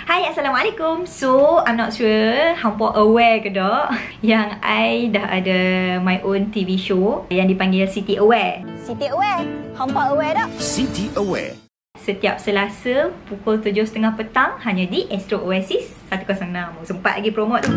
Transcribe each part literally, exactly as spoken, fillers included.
Hai, Assalamualaikum. So, I'm not sure hampa aware ke tak yang I dah ada my own T V show yang dipanggil City Aware. City Aware? Hampa aware tak? City Aware. Setiap Selasa pukul tujuh tiga puluh petang hanya di Astro Oasis seratus enam. Sempat lagi promote tu.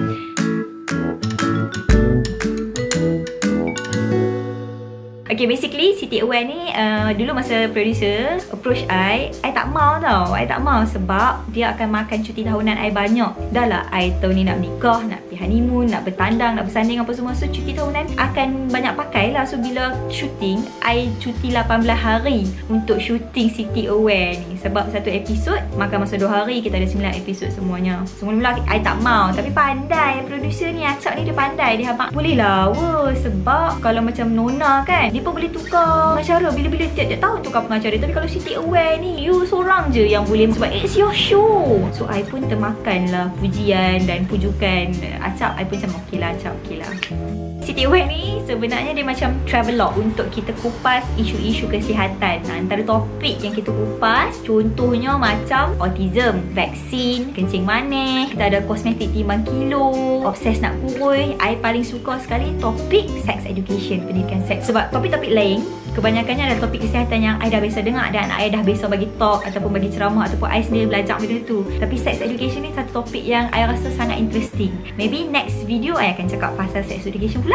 Okay, basically City Aware ni uh, dulu masa producer approach I, I tak mau tau. I tak mau sebab dia akan makan cuti tahunan I banyak. Dah lah I tahun ni nak menikah, nak pergi honeymoon, nak bertandang, nak bersanding apa semua. So cuti tahunan akan banyak pakai lah. So bila shooting, I cuti lapan belas hari untuk shooting City Aware ni. Sebab satu episod makan masa dua hari, kita ada sembilan episod semuanya. So mula-mula I tak mau, tapi pandai producer ni, Acap ni dia pandai. Dia habang boleh lah wo. Sebab kalau macam Nona kan, dia pun boleh tukar pengacara bila-bila tiap-tiap tahun tukar pengacara. Tapi kalau City Aware ni, you seorang je yang boleh sebab it's your show. So I pun termakan lah pujian dan pujukan Acap. I pun macam okey lah Acap, okey lah. City Aware ni sebenarnya dia macam travelog untuk kita kupas isu-isu kesihatan. Nah, antara topik yang kita kupas contohnya macam autism, vaksin, kencing manis, kita ada kosmetik timbang kilo, obses nak kurus. I paling suka sekali topik sex education, pendidikan seks. Sebab topik-topik lain kebanyakannya adalah topik kesihatan yang I dah biasa dengar dan I dah biasa bagi talk ataupun bagi ceramah ataupun I sendiri belajar benda tu. Tapi sex education ni satu topik yang I rasa sangat interesting. Maybe next video I akan cakap pasal sex education pula.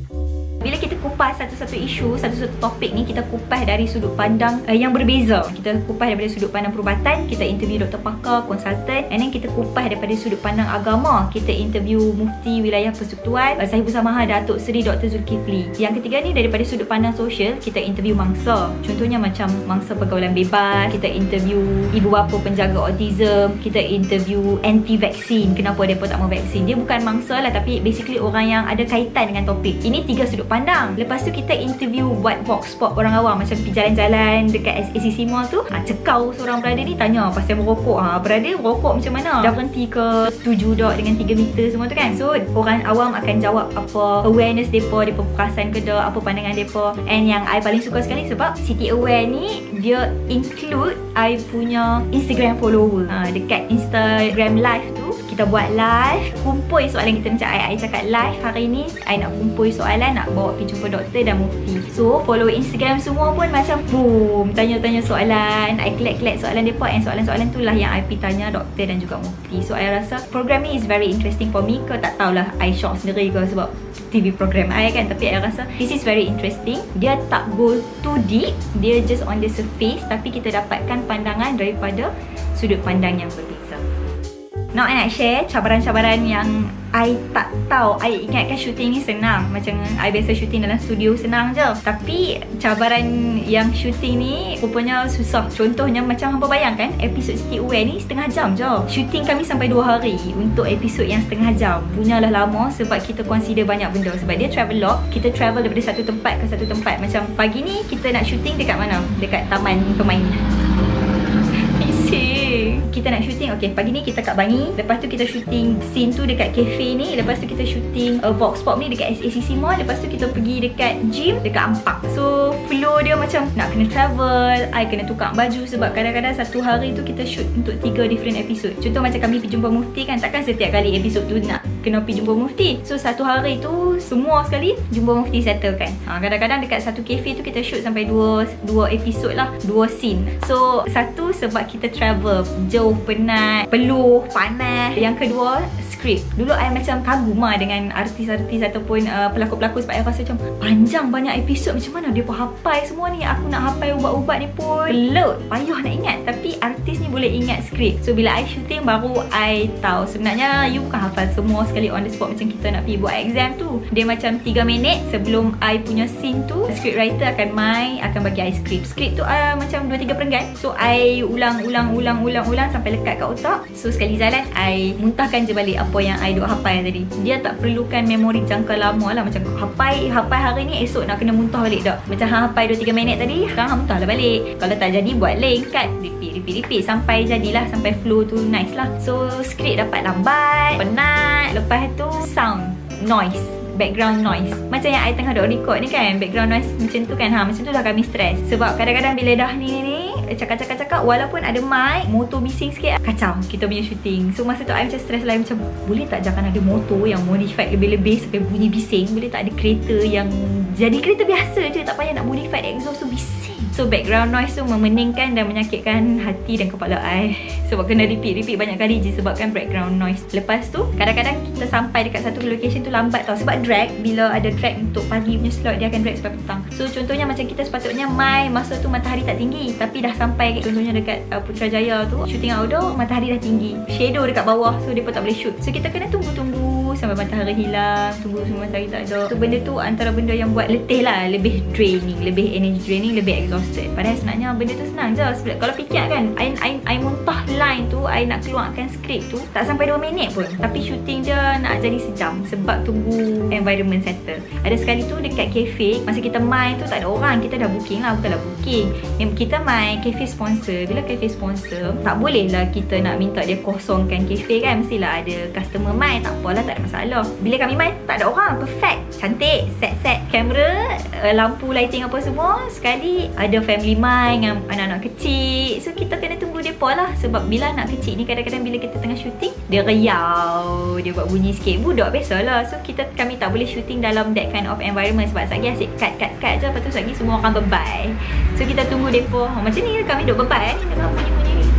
Bila kita kupas satu-satu isu, satu-satu topik ni, kita kupas dari sudut pandang uh, yang berbeza. Kita kupas daripada sudut pandang perubatan, kita interview doktor pakar, konsultan, and then kita kupas daripada sudut pandang agama. Kita interview mufti wilayah persekutuan, uh, Sahibul Samaha Datuk Seri Doktor Zulkifli. Yang ketiga ni daripada sudut pandang sosial, kita interview mangsa. Contohnya macam mangsa pergaulan bebas, kita interview ibu bapa penjaga autism, kita interview anti-vaksin, kenapa mereka tak mau vaksin. Dia bukan mangsa lah, tapi basically orang yang ada kaitan dengan topik. Ini tiga sudut pandang. Lepas tu kita interview buat box spot orang awam, macam pergi jalan-jalan dekat A C C Mall tu, ha, cekau seorang brother ni tanya pasal merokok. Ha, brother merokok macam mana? Dah berhenti ke? Setuju tak dengan tiga meter semua tu kan? So orang awam akan jawab apa awareness depa, depa perasan ke tak, apa pandangan depa. And yang I paling suka sekali sebab City Aware ni dia include I punya Instagram follower. Ha, dekat Instagram live tu kita buat live, kumpul soalan kita macam I, I cakap live hari ni I nak kumpul soalan, nak bawa pergi jumpa doktor dan mufti. So follow Instagram semua pun macam boom, tanya-tanya soalan, I collect-collect soalan mereka, and soalan-soalan tu lah yang I pergi tanya doktor dan juga mufti. So I rasa program ni is very interesting for me. Kau tak tahulah I shock sendiri ke sebab T V program I kan, tapi I rasa this is very interesting. Dia tak go too deep, dia just on the surface, tapi kita dapatkan pandangan daripada sudut pandang yang berbeza. Now I nak share cabaran-cabaran yang I tak tahu. I ingatkan shooting ni senang, macam I biasa shooting dalam studio senang je. Tapi cabaran yang shooting ni rupanya susah. Contohnya macam hampa bayangkan episod City Aware ni setengah jam je. Shooting kami sampai dua hari untuk episod yang setengah jam. Punyalah lama sebab kita consider banyak benda. Sebab dia travelog, kita travel daripada satu tempat ke satu tempat. Macam pagi ni kita nak shooting dekat mana? Dekat taman pemain. Kita nak shooting, okay, pagi ni kita kat Bangi. Lepas tu kita shooting scene tu dekat cafe ni. Lepas tu kita shooting uh, box pop ni dekat A C C Mall. Lepas tu kita pergi dekat gym dekat Ampak. So flow dia macam nak kena travel, I kena tukar baju. Sebab kadang-kadang satu hari tu kita shoot untuk tiga different episode. Contoh macam kami pergi jumpa mufti kan, takkan setiap kali episod tu nak kena pergi jumpa mufti. So satu hari tu semua sekali jumpa mufti settle kan. ha, Kadang-kadang dekat satu cafe tu kita shoot sampai dua dua episod lah, dua scene. So satu sebab kita travel jauh, penat, peluh, panas. Yang kedua, skrip. Dulu I macam kagum lah dengan artis-artis ataupun uh, pelakon-pelakon sebab I rasa macam panjang banyak episod. Macam mana dia pun hafal semua ni? Aku nak hafal ubat-ubat ni pun pelut, payah nak ingat. Tapi artis ni boleh ingat skrip. So bila I shooting baru I tahu sebenarnya you bukan hafal semua sekali on the spot macam kita nak pergi buat exam tu. Dia macam tiga minit sebelum I punya scene tu, script writer akan main, akan bagi I skrip. Skrip tu uh, macam dua tiga perenggan. So I ulang-ulang-ulang-ulang-ulang sampai lekat kat otak. So sekali jalan I muntahkan je balik apa yang I duk hafal tadi. Dia tak perlukan memori jangka lama lah. Macam hafal hafal hari ni, esok nak kena muntah balik tak. Macam hafal dua tiga minit tadi, sekarang muntah lah balik. Kalau tak jadi buat lain, cut, repeat repeat repeat sampai jadilah, sampai flow tu nice lah. So skrip dapat lambat, penat. Lepas tu sound, noise, background noise. Macam yang I tengah duk record ni kan, background noise macam tu kan. Ha, macam tu lah kami stress. Sebab kadang-kadang bila dah ni ni cakap-cakap-cakap, walaupun ada mic, motor bising sikit, kacau kita punya shooting. So masa tu I macam stress lah, macam boleh tak jangan ada motor yang modified lebih-lebih sampai bunyi bising. Boleh tak ada kereta yang jadi kereta biasa je, tak payah nak modified exhaust tu bising. So background noise tu memeningkan dan menyakitkan hati dan kepala I. Sebab kena repeat-repeat banyak kali je sebabkan background noise. Lepas tu kadang-kadang kita sampai dekat satu location tu lambat tau. Sebab drag, bila ada drag untuk pagi punya slot, dia akan drag sampai petang. So contohnya macam kita sepatutnya mai masa tu matahari tak tinggi, tapi dah sampai contohnya dekat uh, Putrajaya tu, shooting outdoor, matahari dah tinggi, shadow dekat bawah, so dia pun tak boleh shoot. So kita kena tunggu-tunggu sampai matahari hilang, tunggu sampai matahari tak ada. So benda tu antara benda yang buat letih lah, lebih draining, lebih energy draining, lebih exhausted. Padahal sebenarnya benda tu senang je. Sebab kalau fikir kan, I, I, I muntah line tu, I nak keluarkan skrip tu tak sampai dua minit pun, tapi shooting je nak jadi sejam sebab tunggu environment settle. Ada sekali tu dekat cafe, masa kita main tu tak ada orang, kita dah booking lah, bukanlah booking, yang kita main cafe sponsor. Bila cafe sponsor, tak boleh lah kita nak minta dia kosongkan cafe kan, mestilah ada customer main. Tak apalah, tak ada masalah. Bila kami main tak ada orang, perfect, cantik, set-set kamera, lampu lighting apa semua. Sekali ada family main dengan anak-anak kecil, so kita kena tunggu depa lah. Sebab bila anak kecil ni kadang-kadang bila kita tengah shooting, dia riau, dia buat bunyi sikit, budak biasalah. So kita kami tak boleh shooting dalam that kind of environment sebab sekali asyik cut-cut-cut je, lepas tu sekali semua orang bebai. So kita tunggu depa. Oh, macam ni kami duk bebai ni dengan bunyi-bunyi ni.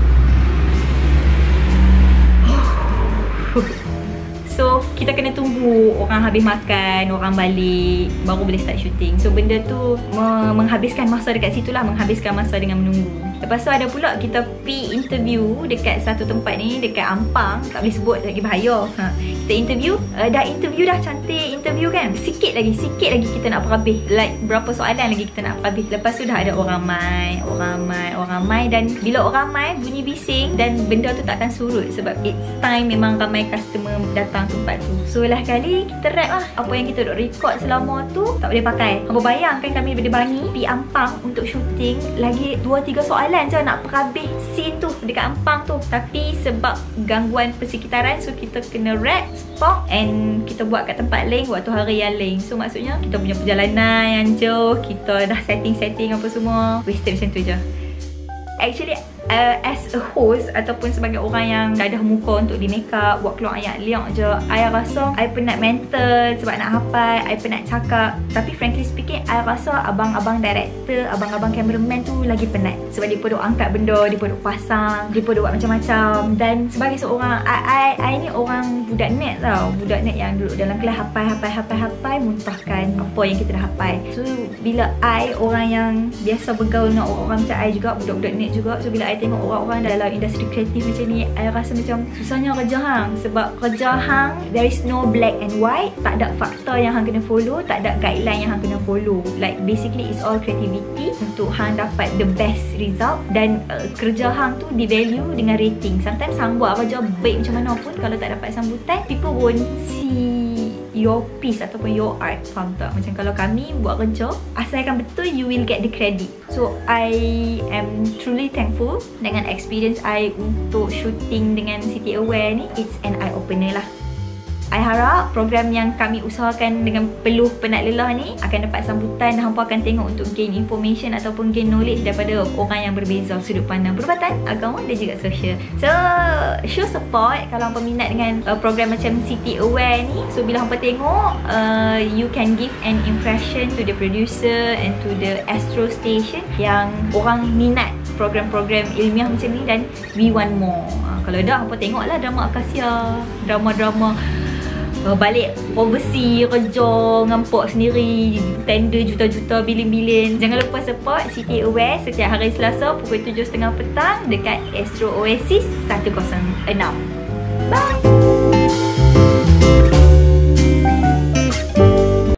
So kita kena tunggu orang habis makan, orang balik, baru boleh start shooting. So benda tu menghabiskan masa dekat situ lah, menghabiskan masa dengan menunggu. Lepas tu ada pula kita pergi interview dekat satu tempat ni, dekat Ampang, tak boleh sebut lagi bahaya. ha. Kita interview, uh, dah interview dah cantik interview kan, sikit lagi, sikit lagi kita nak perhabis, like berapa soalan lagi kita nak perhabis. Lepas tu dah ada orang mai, orang mai, orang mai, dan bila orang mai bunyi bising dan benda tu takkan surut sebab it's time memang ramai customer datang tempat tu. So lah kali kita rap lah apa yang kita duk record selama tu tak boleh pakai. Hampa bayangkan kami daripada Bangi pergi Ampang untuk shooting, lagi dua tiga soalan je nak perhabis scene tu dekat Ampang tu. Tapi sebab gangguan persekitaran, so kita kena rap, stop, and kita buat kat tempat lain waktu hari yang lain. So maksudnya kita punya perjalanan yang jauh, kita dah setting-setting apa semua, wasted macam tu je. Actually uh, as a host ataupun sebagai orang yang dadah muka untuk di make up, buat keluar ayat liak je, I rasa I penat mental sebab nak hafal, I penat cakap. Tapi frankly speaking, I rasa abang-abang director, abang-abang cameraman tu lagi penat sebab dia pun duk angkat benda, dia pun duk pasang, dia pun duk buat macam-macam. Dan sebagai seorang I, I, I ni orang budak net tau, budak net yang duduk dalam kelas hafal, hafal, hafal, hafal, muntahkan apa yang kita dah hafal. So bila I orang yang biasa bergaul dengan orang-orang macam I juga, budak-budak net juga, so bila I tengok orang-orang dalam industri kreatif macam ni, I rasa macam susahnya kerja hang. Sebab kerja hang, there is no black and white, tak ada fakta yang hang kena follow, tak ada guideline yang hang kena follow. Like basically it's all creativity untuk hang dapat the best result. Dan uh, kerja hang tu di value dengan rating. Sometimes hang buat kerja baik macam mana pun, kalau tak dapat sambutan, people won't see your piece ataupun your art. Faham tak? Macam kalau kami buat kerja, asalkan betul, you will get the credit. So I am truly thankful dengan experience I untuk shooting dengan City Aware ni. It's an eye opener lah. I harap program yang kami usahakan dengan peluh penat lelah ni akan dapat sambutan dan hampa akan tengok untuk gain information ataupun gain knowledge daripada orang yang berbeza sudut pandang perubatan, agama dan juga sosial. So show support kalau hampa minat dengan uh, program macam City Aware ni. So bila hampa tengok, uh, you can give an impression to the producer and to the Astro Station yang orang minat program-program ilmiah macam ni, dan we want more. uh, Kalau dah hampa tengoklah drama Akasia, drama-drama Uh, balik overseas, kerja ngampok sendiri, tender juta-juta, bilion-bilion. Jangan lupa support City Aware setiap hari Selasa pukul tujuh tiga puluh petang dekat Astro Oasis seratus enam. Bye!